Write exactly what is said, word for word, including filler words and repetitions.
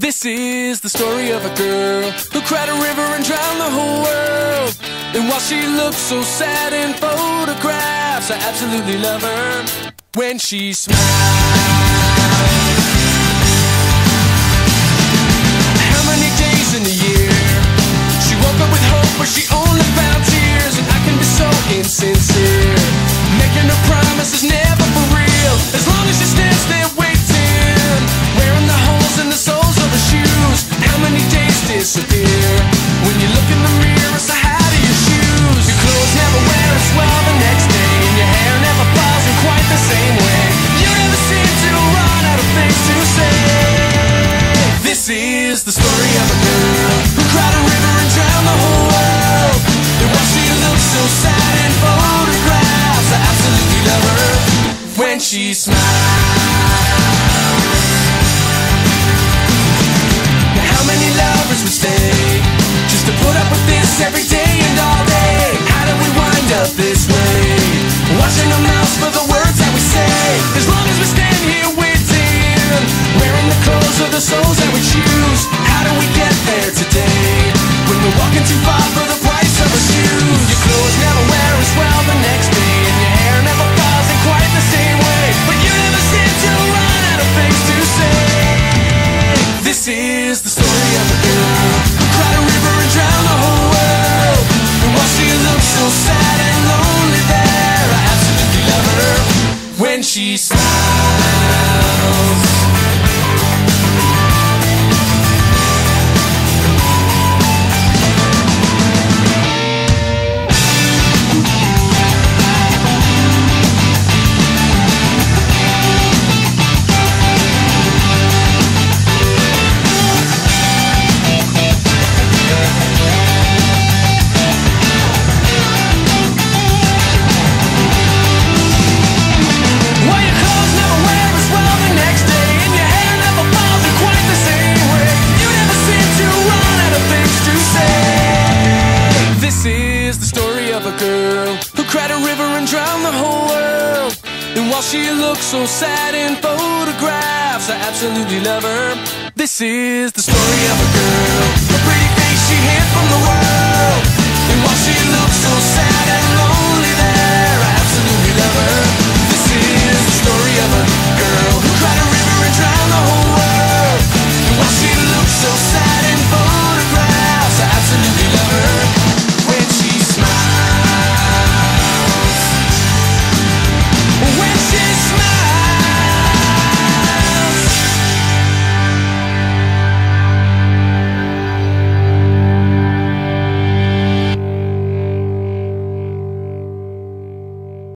This is the story of a girl who cried a river and drowned the whole world. And while she looks so sad in photographs, I absolutely love her when she smiles. How many days in a year she woke up with hope, but she only found tears? And I can be so insincere, making her promises never for real. As long as she stands there waiting, wearing the holes in the soles of her shoes. How many days disappear when you look in the mirror? So how do your shoes? Your clothes never wear as well the next day, and your hair never falls in quite the same way. You never seem to run out of things to say. This is the story of a girl who cried a river and drowned the whole world. And while she looks so sad in photographs, I absolutely love her when she smiles. Now how many lovers would stay just to put up with this every day and all day? How do we wind up this way, watching our mouths for the words that we say? As long as we stand here waiting, wearing the clothes of the souls that we choose. How do we get there today when we're walking too far for the price of our shoes? Your clothes never wear as well the next day, and your hair never falls in quite the same way. But you never seem to run out of things to say. This is the story of a girl who cried a river and drowned the whole world. And while she looks so sad and lonely there, I absolutely love her when she smiles. And while she looks so sad in photographs, I absolutely love her. This is the story of a girl, a pretty face she hid from the world. And while she looks so sad and lonely there, I absolutely love her.